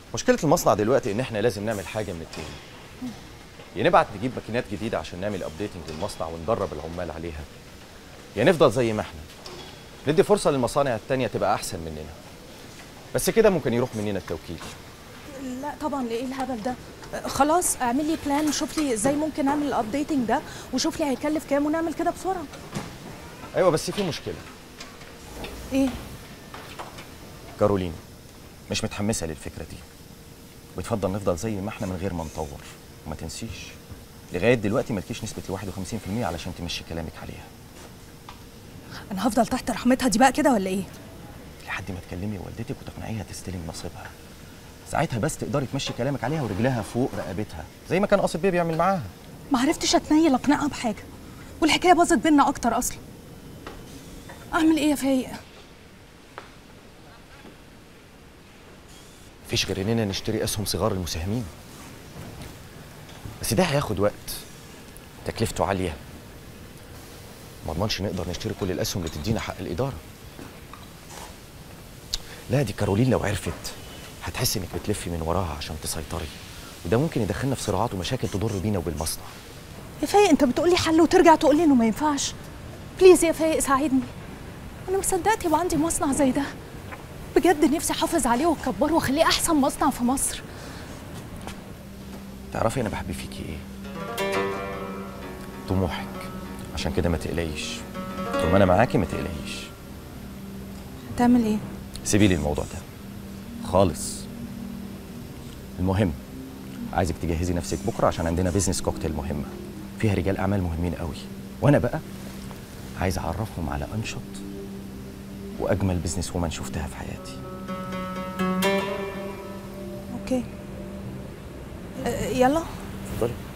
مشكلة المصنع دلوقتي إن إحنا لازم نعمل حاجة من التاني. يا نبعت نجيب ماكينات جديدة عشان نعمل أبديتنج للمصنع وندرب العمال عليها، يا نفضل زي ما إحنا ندي فرصة للمصانع التانية تبقى أحسن مننا. بس كده ممكن يروح مننا التوكيل. لا طبعا، ايه الهبل ده؟ خلاص اعمل لي بلان، شوف لي ازاي ممكن اعمل الابديتنج ده، وشوف لي هيكلف كام ونعمل كده بسرعه. أيوة بس في مشكلة. ايه؟ كارولين مش متحمسة للفكرة دي، بتفضل نفضل زي ما احنا من غير ما نطور. وما تنسيش لغاية دلوقتي مالكيش نسبة 51% علشان تمشي كلامك عليها. انا هفضل تحت رحمتها دي بقى كده ولا ايه؟ لحد ما تكلمي والدتك وتقنعيها تستلم نصيبها، ساعتها بس تقدري تمشي كلامك عليها ورجلها فوق رقبتها زي ما كان قاصد بيه بيعمل معاها. ما عرفتش اتنيل اقنعها بحاجه، والحكايه باظت بينا اكتر اصلا. اعمل ايه يا فايق؟ مفيش غير اننا نشتري اسهم صغار المساهمين، بس ده هياخد وقت، تكلفته عاليه، ما اضمنش نقدر نشتري كل الاسهم اللي تدينا حق الاداره. لا دي كارولين لو عرفت هتحس انك بتلفي من وراها عشان تسيطري، وده ممكن يدخلنا في صراعات ومشاكل تضر بينا وبالمصنع. يا فايق انت بتقولي حل وترجع تقولي انه ما ينفعش. بليز يا فايق ساعدني، انا مصدقت يبقى عندي مصنع زي ده. بجد نفسي احافظ عليه واكبره واخليه احسن مصنع في مصر. تعرفي انا بحب فيكي ايه؟ طموحك، عشان كده ما تقلقيش، طول ما انا معاكي ما تقلقيش. هتعمل ايه؟ سيبي لي الموضوع ده خالص. المهم عايزك تجهزي نفسك بكره عشان عندنا بيزنس كوكتيل مهمه فيها رجال اعمال مهمين قوي، وانا بقى عايز اعرفهم على انشط واجمل بيزنس وومن شفتها في حياتي. اوكي. يلا. اتفضلي.